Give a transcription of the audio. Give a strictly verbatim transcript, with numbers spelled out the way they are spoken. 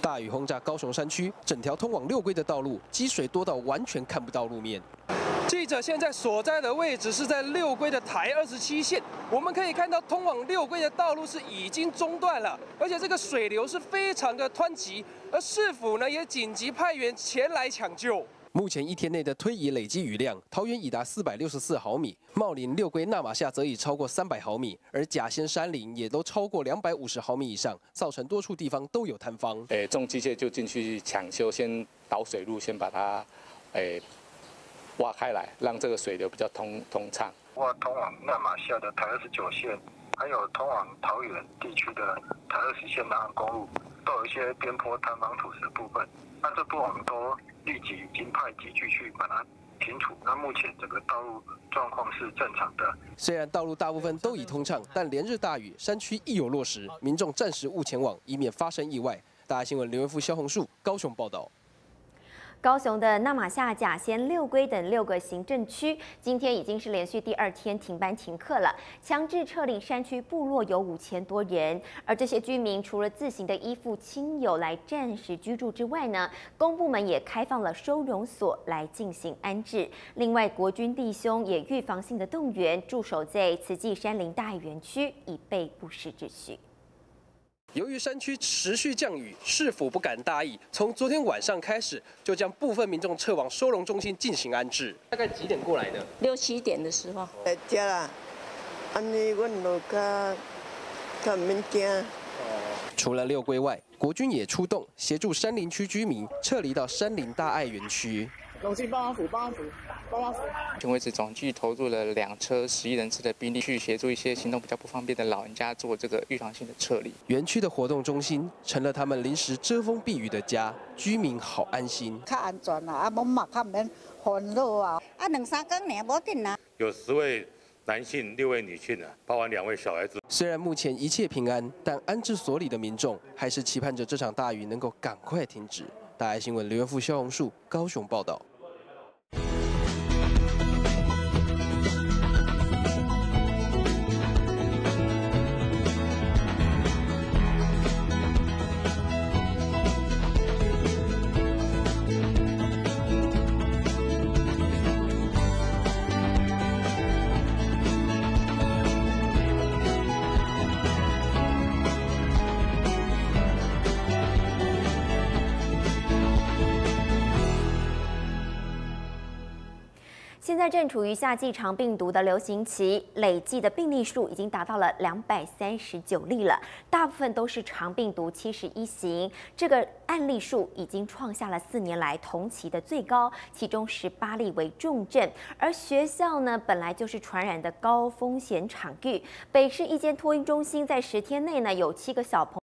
大雨轰炸高雄山区，整条通往六龟的道路积水多到完全看不到路面。记者现在所在的位置是在六龟的台二十七线，我们可以看到通往六龟的道路是已经中断了，而且这个水流是非常的湍急，而市府呢也紧急派员前来抢救。 目前一天内的推移累积雨量，桃园已达四百六十四毫米，茂林、六龟、纳马夏则已超过三百毫米，而甲仙、山林也都超过两百五十毫米以上，造成多处地方都有坍方。 诶，重机械就进去抢修，先导水路，先把它诶挖开来，让这个水流比较通通畅。 挖通往纳马夏的台二十九线，还有通往桃园地区的台二十线南航公路，都有一些边坡坍方土石的部分，那这部分我们都 立即已经派机具去把它清除。那目前整个道路状况是正常的。 虽然道路大部分都已通畅，但连日大雨，山区亦有落石，民众暂时勿前往，以免发生意外。大爱新闻刘元富、萧红树高雄报道。 高雄的纳马夏、甲仙、六龟等六个行政区，今天已经是连续第二天停班停课了，强制撤离山区部落有五千多人。而这些居民除了自行的依附亲友来暂时居住之外呢，公部门也开放了收容所来进行安置。另外，国军弟兄也预防性的动员驻守在慈济山林大爱园区，以备不时之需。 由于山区持续降雨，市府不敢大意，从昨天晚上开始，就将部分民众撤往收容中心进行安置。大概几点过来的？ 六七点的时候。 在家啦，安尼阮就较较免惊。 除了六龟外，国军也出动协助山林区居民撤离到山林大爱园区。 东西帮忙扶，帮忙扶，帮忙扶。 目前为止，总计投入了两车十一人次的兵力，去协助一些行动比较不方便的老人家做这个预防性的撤离。 园区的活动中心成了他们临时遮风避雨的家，居民好安心。 较安全啦，啊，冇嘛较免烦恼啊。啊，两三工呢，无紧啦。 有十位男性，六位女性啊，包含两位小孩子。 虽然目前一切平安，但安置所里的民众还是期盼着这场大雨能够赶快停止。大爱新闻刘元富、萧红树高雄报道。 现在正处于夏季肠病毒的流行期，累计的病例数已经达到了两百三十九例了，大部分都是肠病毒七十一型。这个案例数已经创下了四年来同期的最高，其中十八例为重症。而学校呢，本来就是传染的高风险场域，北市一间托婴中心在十天内呢，有七个小朋友